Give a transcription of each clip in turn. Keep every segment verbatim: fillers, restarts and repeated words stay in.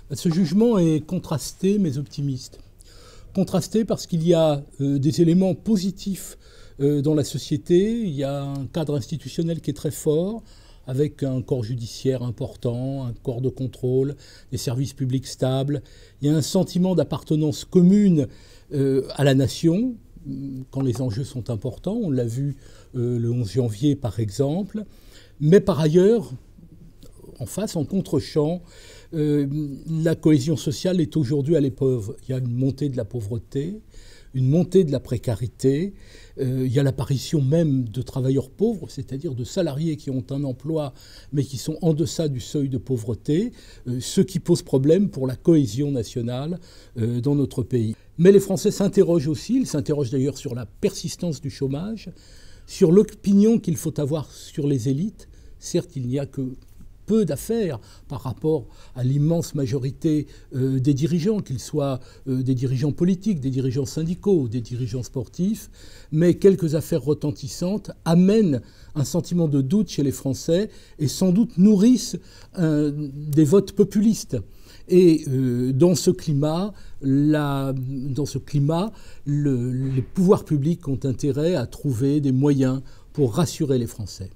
Ce jugement est contrasté mais optimiste. Contrasté parce qu'il y a euh, des éléments positifs euh, dans la société. Il y a un cadre institutionnel qui est très fort, avec un corps judiciaire important, un corps de contrôle, des services publics stables. Il y a un sentiment d'appartenance commune euh, à la nation, quand les enjeux sont importants. On l'a vu euh, le onze janvier, par exemple. Mais par ailleurs, en face, en contre-champ, euh, la cohésion sociale est aujourd'hui à l'épreuve. Il y a une montée de la pauvreté, une montée de la précarité, euh, il y a l'apparition même de travailleurs pauvres, c'est-à-dire de salariés qui ont un emploi mais qui sont en deçà du seuil de pauvreté, euh, ce qui pose problème pour la cohésion nationale euh, dans notre pays. Mais les Français s'interrogent aussi, ils s'interrogent d'ailleurs sur la persistance du chômage, sur l'opinion qu'il faut avoir sur les élites. Certes, il n'y a que peu d'affaires par rapport à l'immense majorité euh, des dirigeants, qu'ils soient euh, des dirigeants politiques, des dirigeants syndicaux, des dirigeants sportifs, mais quelques affaires retentissantes amènent un sentiment de doute chez les Français et sans doute nourrissent euh, des votes populistes. Et euh, dans ce climat, la, dans ce climat le, les pouvoirs publics ont intérêt à trouver des moyens pour rassurer les Français.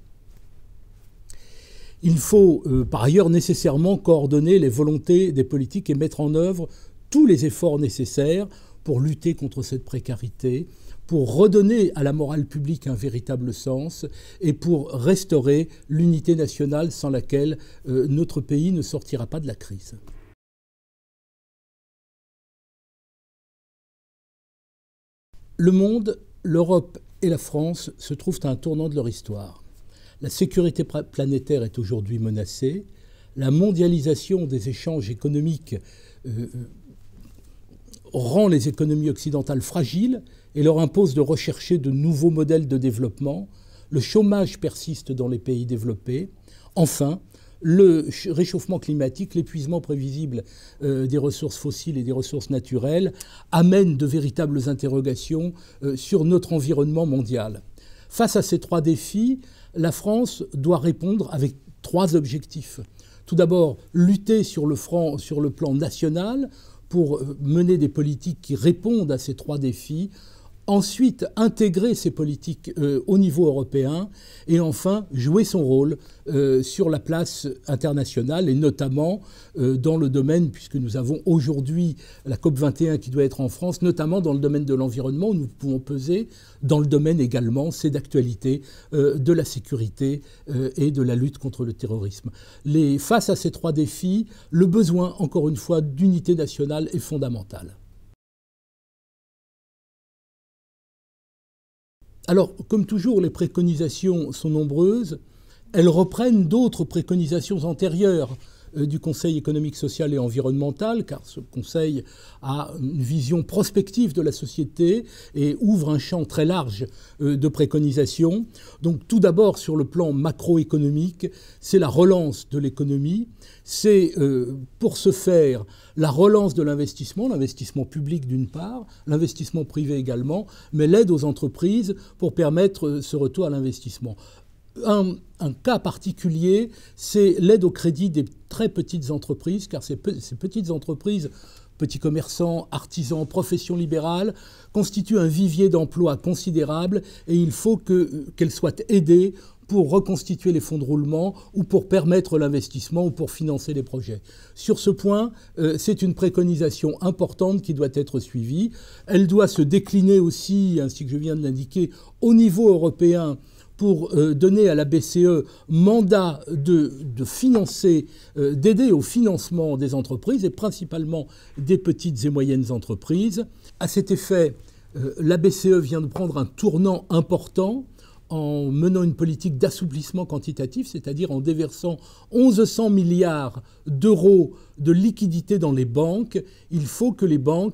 Il faut euh, par ailleurs nécessairement coordonner les volontés des politiques et mettre en œuvre tous les efforts nécessaires pour lutter contre cette précarité, pour redonner à la morale publique un véritable sens et pour restaurer l'unité nationale sans laquelle euh, notre pays ne sortira pas de la crise. Le monde, l'Europe et la France se trouvent à un tournant de leur histoire. La sécurité planétaire est aujourd'hui menacée. La mondialisation des échanges économiques euh, rend les économies occidentales fragiles et leur impose de rechercher de nouveaux modèles de développement. Le chômage persiste dans les pays développés. Enfin, le réchauffement climatique, l'épuisement prévisible euh, des ressources fossiles et des ressources naturelles amènent de véritables interrogations euh, sur notre environnement mondial. Face à ces trois défis, la France doit répondre avec trois objectifs. Tout d'abord, lutter sur le front, sur le plan national pour mener des politiques qui répondent à ces trois défis. Ensuite, intégrer ces politiques euh, au niveau européen et enfin jouer son rôle euh, sur la place internationale et notamment euh, dans le domaine, puisque nous avons aujourd'hui la COP vingt et un qui doit être en France, notamment dans le domaine de l'environnement où nous pouvons peser, dans le domaine également, c'est d'actualité, euh, de la sécurité euh, et de la lutte contre le terrorisme. Les, face à ces trois défis, le besoin, encore une fois, d'unité nationale est fondamental. Alors, comme toujours, les préconisations sont nombreuses. Elles reprennent d'autres préconisations antérieures euh, du Conseil économique, social et environnemental, car ce Conseil a une vision prospective de la société et ouvre un champ très large euh, de préconisations. Donc, tout d'abord, sur le plan macroéconomique, c'est la relance de l'économie. C'est, euh, pour ce faire, la relance de l'investissement, l'investissement public d'une part, l'investissement privé également, mais l'aide aux entreprises pour permettre ce retour à l'investissement. Un, un cas particulier, c'est l'aide au crédit des très petites entreprises, car ces, pe ces petites entreprises, petits commerçants, artisans, professions libérales, constituent un vivier d'emploi considérable et il faut que, qu'elles soient aidées pour reconstituer les fonds de roulement ou pour permettre l'investissement ou pour financer les projets. Sur ce point, euh, c'est une préconisation importante qui doit être suivie. Elle doit se décliner aussi, ainsi que je viens de l'indiquer, au niveau européen pour euh, donner à la B C E mandat de, de financer, euh, d'aider au financement des entreprises et principalement des petites et moyennes entreprises. À cet effet, euh, la B C E vient de prendre un tournant important en menant une politique d'assouplissement quantitatif, c'est-à-dire en déversant mille cent milliards d'euros de liquidités dans les banques. Il faut que les banques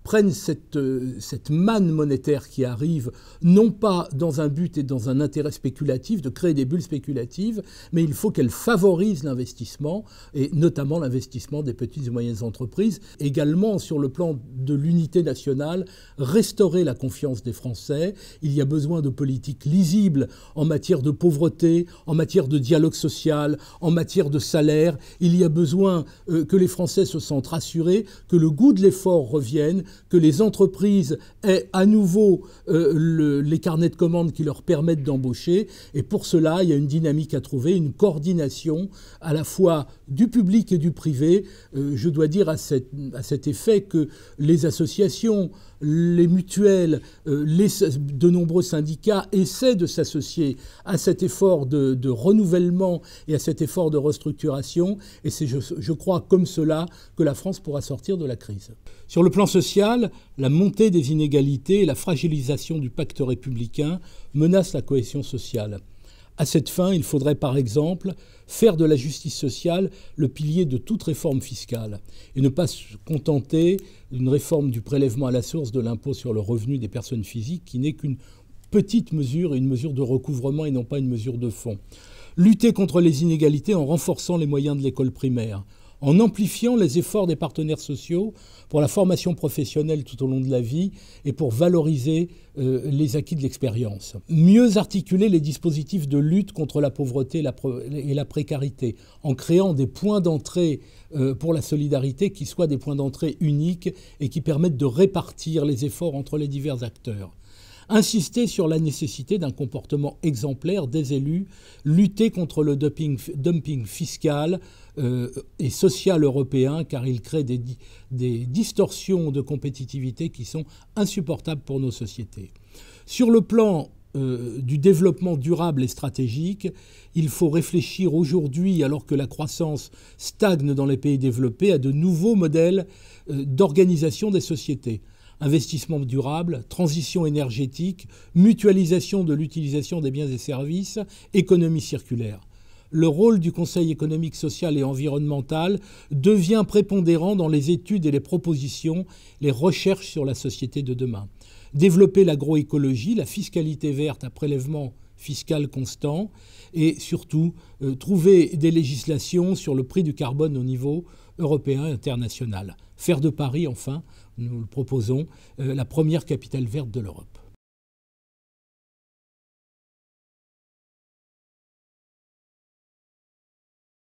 prennent cette, euh, cette manne monétaire qui arrive, non pas dans un but et dans un intérêt spéculatif, de créer des bulles spéculatives, mais il faut qu'elles favorisent l'investissement, et notamment l'investissement des petites et moyennes entreprises. Également, sur le plan de l'unité nationale, restaurer la confiance des Français. Il y a besoin de politiques lisibles en matière de pauvreté, en matière de dialogue social, en matière de salaire. Il y a besoin euh, que les Français se sentent rassurés, que le goût de l'effort revienne, que les entreprises aient à nouveau euh, le, les carnets de commandes qui leur permettent d'embaucher. Et pour cela, il y a une dynamique à trouver, une coordination à la fois du public et du privé. Euh, je dois dire à, cette, à cet effet que les associations, les mutuelles, euh, les, de nombreux syndicats essaient de s'associer à cet effort de, de renouvellement et à cet effort de restructuration. Et c'est, je, je crois, comme cela que la France pourra sortir de la crise. Sur le plan social, la montée des inégalités et la fragilisation du pacte républicain menacent la cohésion sociale. À cette fin, il faudrait par exemple faire de la justice sociale le pilier de toute réforme fiscale et ne pas se contenter d'une réforme du prélèvement à la source de l'impôt sur le revenu des personnes physiques qui n'est qu'une petite mesure et une mesure de recouvrement et non pas une mesure de fond. Lutter contre les inégalités en renforçant les moyens de l'école primaire, en amplifiant les efforts des partenaires sociaux pour la formation professionnelle tout au long de la vie et pour valoriser euh, les acquis de l'expérience. Mieux articuler les dispositifs de lutte contre la pauvreté et la, et la précarité en créant des points d'entrée euh, pour la solidarité qui soient des points d'entrée uniques et qui permettent de répartir les efforts entre les divers acteurs. Insister sur la nécessité d'un comportement exemplaire des élus, lutter contre le dumping, dumping fiscal euh, et social européen, car il crée des, des distorsions de compétitivité qui sont insupportables pour nos sociétés. Sur le plan euh, du développement durable et stratégique, il faut réfléchir aujourd'hui, alors que la croissance stagne dans les pays développés, à de nouveaux modèles euh, d'organisation des sociétés. Investissement durable, transition énergétique, mutualisation de l'utilisation des biens et services, économie circulaire. Le rôle du Conseil économique, social et environnemental devient prépondérant dans les études et les propositions, les recherches sur la société de demain. Développer l'agroécologie, la fiscalité verte à prélèvement fiscal constant et surtout euh, trouver des législations sur le prix du carbone au niveau européen et international. Faire de Paris, enfin, nous le proposons, euh, la première capitale verte de l'Europe.